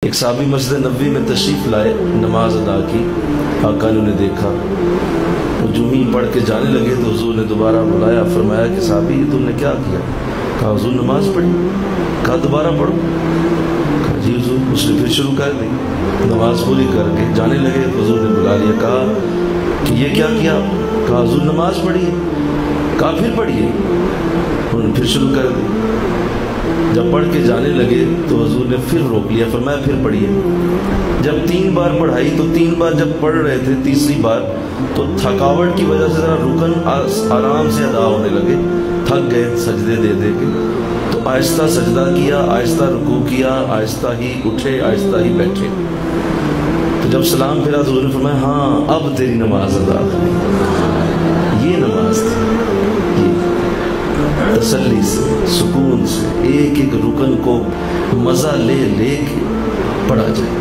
ایک صحابی مسجد نبوی میں تشریف لائے، نماز ادا کی، آقا نے انہیں دیکھا، وہ جو ہی پڑھ کے جانے لگے تو حضور نے دوبارہ بلایا، فرمایا کہ صحابی یہ تم نے کیا کیا؟ کہا حضور نماز پڑھی۔ کہا دوبارہ پڑھو؟ کہا جی حضور۔ اس نے پھر شروع کر دی، نماز پوری کر کے جانے لگے، حضور نے بلا لیا، کہا کہ یہ کیا کیا؟ کہا حضور نماز پڑھی۔ کہا پھر پڑھیے۔ انہوں نے پھر شروع کر دی، جب پڑھ کے جانے لگے تو حضور نے پھر روک لیا، فرمایا پھر پڑھیے۔ جب 3 بار پڑھائی تو 3 بار جب پڑھ رہے تھے، تیسری بار تو تھکاوٹ کی وجہ سے ذرا رکن آرام سے ادا ہونے لگے، تھک گئے سجدے دے دے کے، تو آہستہ سجدہ کیا، آہستہ رکوع کیا، آہستہ ہی اٹھے، آہستہ ہی بیٹھے۔ تو جب سلام پھرا تو حضور نے فرمایا ہاں اب تیری نماز ادا ہوئی۔ یہ نماز تھی، یہ تسلی سے، سکون سے، ایک ایک رکن کو مزہ لے لے کے پڑھا جائے۔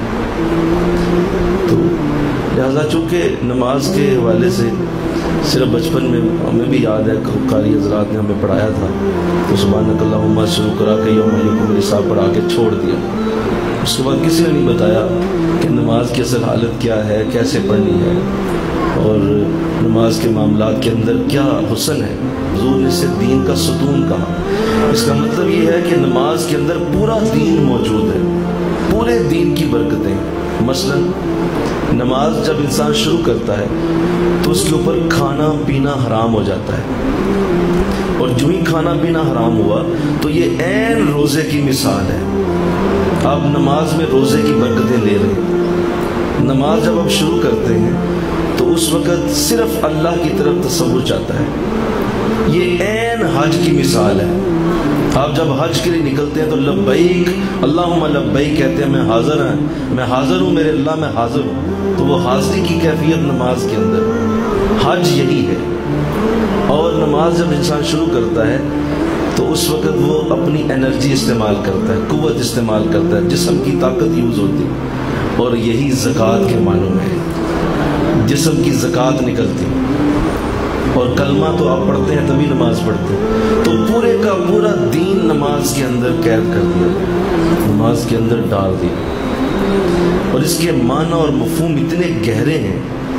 تو لہذا چونکہ نماز کے حوالے سے صرف بچپن میں ہمیں بھی یاد ہے، قاری حضرات نے ہمیں پڑھایا تھا، تو سبحانک اللہم شروع کرا کے یوم یقوم الحساب پڑھا کے چھوڑ دیا۔ اس کے بعد کسی نے نہیں بتایا کہ نماز کی اصل حالت کیا ہے، کیسے پڑھنی ہے، اور نماز کے معاملات کے اندر کیا حسن ہے۔ حضور نے اسے دین کا ستون کہا۔ اس کا مطلب یہ ہے کہ نماز کے اندر پورا دین موجود ہے، پورے دین کی برکتیں۔ مثلا نماز جب انسان شروع کرتا ہے تو اس کے اوپر کھانا پینا حرام ہو جاتا ہے، اور جو ہی کھانا پینا حرام ہوا تو یہ عین روزے کی مثال ہے۔ آپ نماز میں روزے کی برکتیں لے رہے ہیں۔ نماز جب آپ شروع کرتے ہیں تو اس وقت صرف اللہ کی طرف تصور چاہتا ہے، یہ عین حج کی مثال ہے۔ آپ جب حج کے لیے نکلتے ہیں تو لبیک اللہم لبیک کہتے ہیں، میں حاضر ہوں، میں حاضر ہوں میرے اللہ، میں حاضر ہوں۔ تو وہ حاضری کی کیفیت نماز کے اندر، حج یہی ہے۔ اور نماز جب انسان شروع کرتا ہے تو اس وقت وہ اپنی انرجی استعمال کرتا ہے، قوت استعمال کرتا ہے، جسم کی طاقت یوز ہوتی ہے، اور یہی زکوٰۃ کے معنوں میں ہے، جسم کی زکوٰۃ نکلتی۔ اور کلمہ تو آپ پڑھتے ہیں تبھی نماز پڑھتے ہیں، تو پورے کا پورا دین نماز کے اندر قید کر دیا، نماز کے اندر ڈال دیا، اور اس کے معنی اور مفہوم اتنے گہرے ہیں۔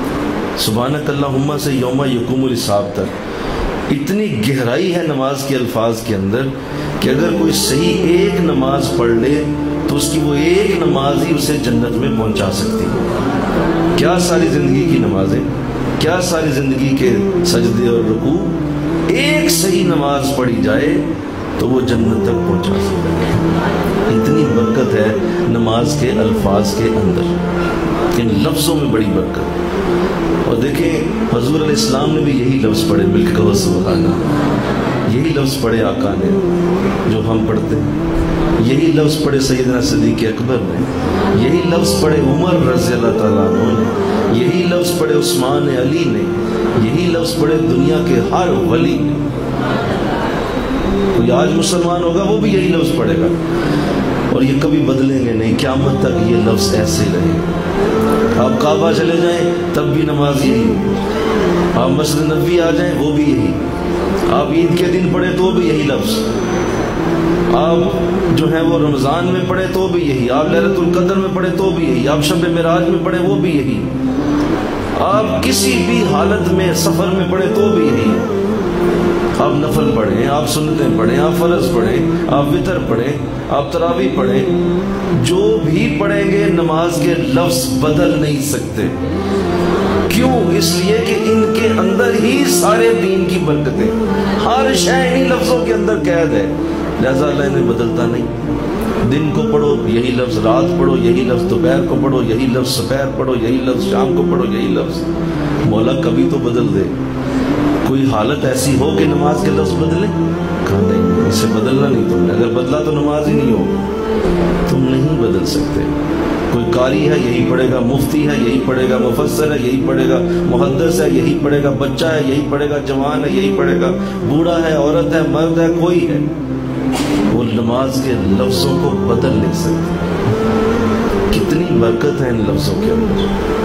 سبحانک اللہم سے یوم یقوم الحساب تک اتنی گہرائی ہے نماز کے الفاظ کے اندر کہ اگر کوئی صحیح ایک نماز پڑھ لے تو اس کی وہ ایک نماز ہی اسے جنت میں پہنچا سکتی ہے۔ کیا ساری زندگی کی نمازیں، کیا ساری زندگی کے سجدے اور رکوع، ایک صحیح نماز پڑھی جائے تو وہ جنت تک پہنچا سکتی ہے۔ اتنی برکت ہے نماز کے الفاظ کے اندر، ان لفظوں میں بڑی برکت۔ اور دیکھیں حضور علیہ السلام نے بھی یہی لفظ پڑھے، مل کے کہو سبحان اللہ، یہی لفظ پڑھے آقا نے جو ہم پڑھتے ہیں، یہی لفظ پڑھے سیدنا صدیق اکبر نے، یہی لفظ پڑھے عمر رضی اللہ تعالیٰ عنہ نے، یہی لفظ پڑھے عثمان علی نے، یہی لفظ پڑھے دنیا کے ہر ولی نے۔ کوئی آج مسلمان ہوگا وہ بھی یہی لفظ پڑھے گا، اور یہ کبھی بدلیں گے نہیں، قیامت تک یہ لفظ ایسے ہی رہے۔ آپ کعبہ چلے جائیں تب بھی نماز یہی، آپ مسجد نبوی آ جائیں وہ بھی یہی، آپ عید کے دن پڑھیں تو بھی یہی لفظ، آپ جو ہیں وہ رمضان میں پڑھیں تو بھی یہی، آپ لیلۃ القدر میں پڑھیں تو بھی یہی، آپ شب معراج میں پڑھیں وہ بھی یہی، آپ کسی بھی حالت میں سفر میں پڑھیں تو بھی یہی ہے۔ آپ نفل پڑھیں، آپ سنتیں پڑھیں، آپ فرض پڑھیں، آپ وتر پڑھیں، آپ تراویح پڑھیں، جو بھی پڑھیں گے نماز کے لفظ بدل نہیں سکتے۔ کیوں؟ اس لیے کہ ان کے اندر ہی سارے دین کی برکتیں، ہر شے انہی لفظوں کے اندر قید ہے، لہذا اللہ انہیں بدلتا نہیں۔ دن کو پڑھو یہی لفظ، رات پڑھو یہی لفظ، دوپہر کو پڑھو یہی لفظ، سپہر پڑھو یہی لفظ، شام کو پڑھو یہی لفظ۔ مولا کبھی تو بدل دے، کوئی حالت ایسی ہو کہ نماز کے لفظ بدلے؟ کہا نہیں، اسے بدلنا نہیں تم نے، اگر بدلا تو نماز ہی نہیں ہوگی، تم نہیں بدل سکتے۔ کوئی قاری ہے یہی پڑھے گا، مفتی ہے یہی پڑھے گا، مفسر ہے یہی پڑھے گا، محدث ہے یہی پڑھے گا، بچہ ہے یہی پڑھے گا، جوان ہے یہی پڑھے گا، بوڑھا ہے، عورت ہے، مرد ہے، کوئی ہے، وہ نماز کے لفظوں کو بدل نہیں سکتے۔ کتنی برکت ہے ان لفظوں کے اندر۔